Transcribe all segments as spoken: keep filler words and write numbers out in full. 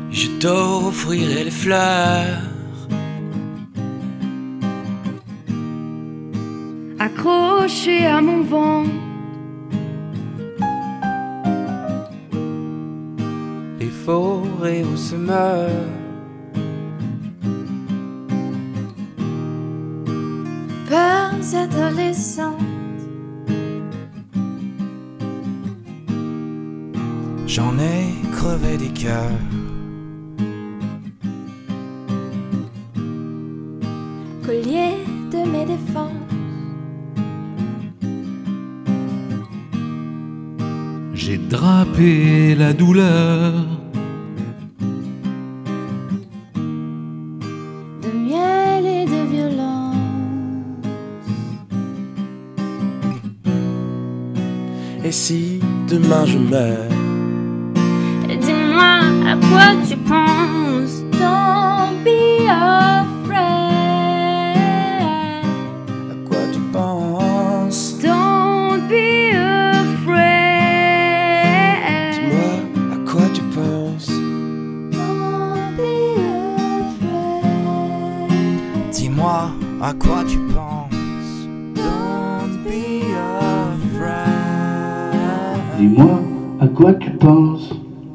Je t'offrirai les fleurs accrochées à mon ventre, les forêts où se meurent peurs adolescentes. J'en ai crevé des cœurs. Collier de mes défenses, j'ai drapé la douleur de miel et de violence. Et si demain je meurs, Dis-moi à quoi tu penses. Don't be afraid. à quoi tu penses? Don't be afraid. Dis-moi à quoi tu penses? Don't be afraid. Dis-moi à quoi tu penses? Don't be afraid. Dis-moi à quoi tu penses.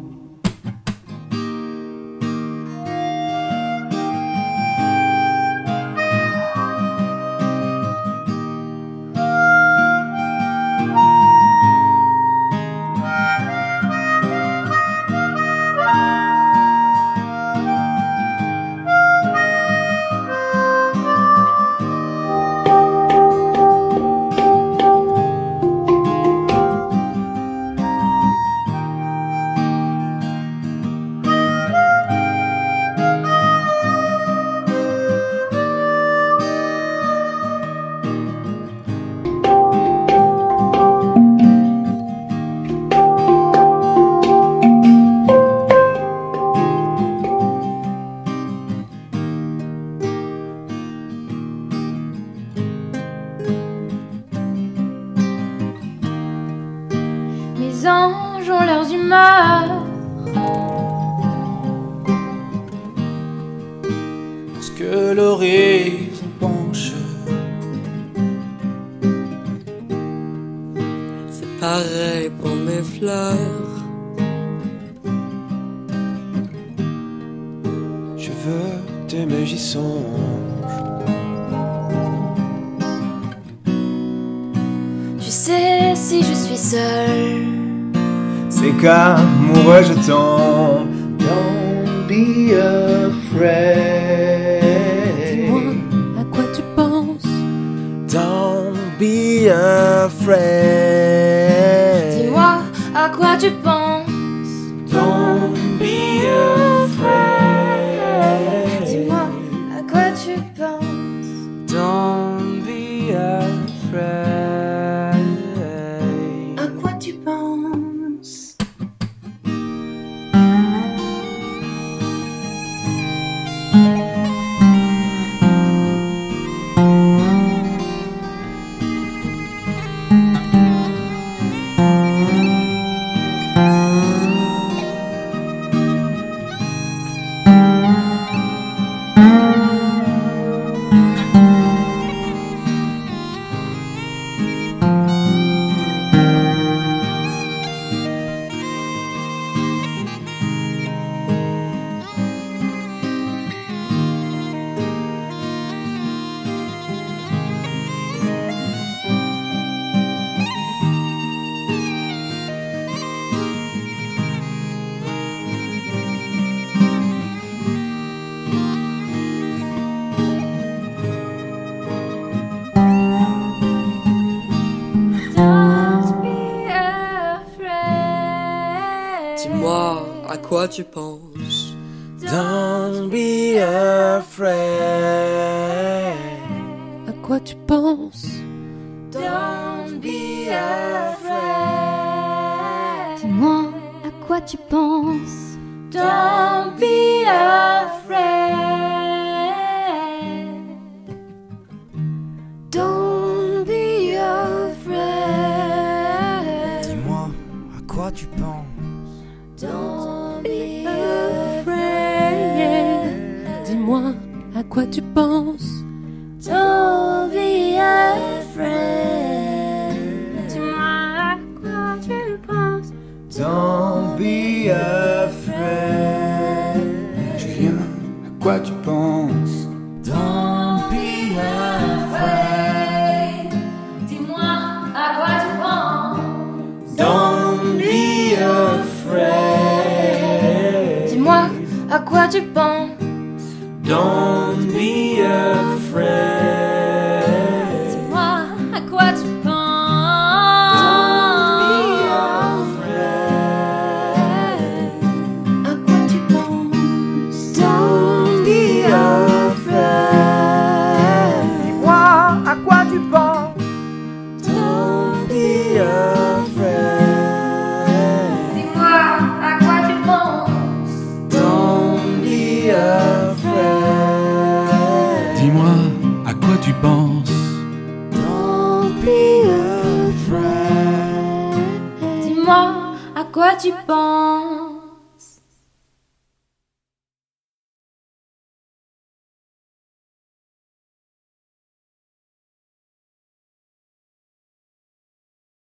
Les anges ont leurs humeurs, Lorsque l'horizon penche, c'est pareil pour mes fleurs. Je veux t'aimer, j'y songe. tu sais, si je suis seule, C'est qu'amoureux je tombe. Don't be afraid. dis-moi à quoi tu penses. Don't be afraid. Dis-moi à quoi tu penses. Don't be afraid. Dis-moi à quoi tu penses. Don't be afraid. À quoi tu penses. Dis-moi à quoi tu penses. Don't be afraid. À quoi tu penses? Don't be afraid. Dis-moi à quoi tu penses? Don't be afraid. Don't be afraid. Dis-moi à quoi tu penses. Don't be afraid. quoi tu penses? Don't be afraid. Dis-moi à quoi tu penses. Don't be afraid. Julien, à quoi tu penses? Don't be afraid. Dis-moi à quoi tu penses. Don't be afraid. Dis-moi à quoi tu penses. Don't be afraid. Dis-moi à quoi tu penses. À quoi tu penses? Don't be afraid. Dis-moi à quoi tu penses. Don't be afraid. Dis-moi à quoi tu penses. Don't be afraid. Dis-moi à quoi tu penses. Don't be afraid. Dis-moi à quoi tu penses.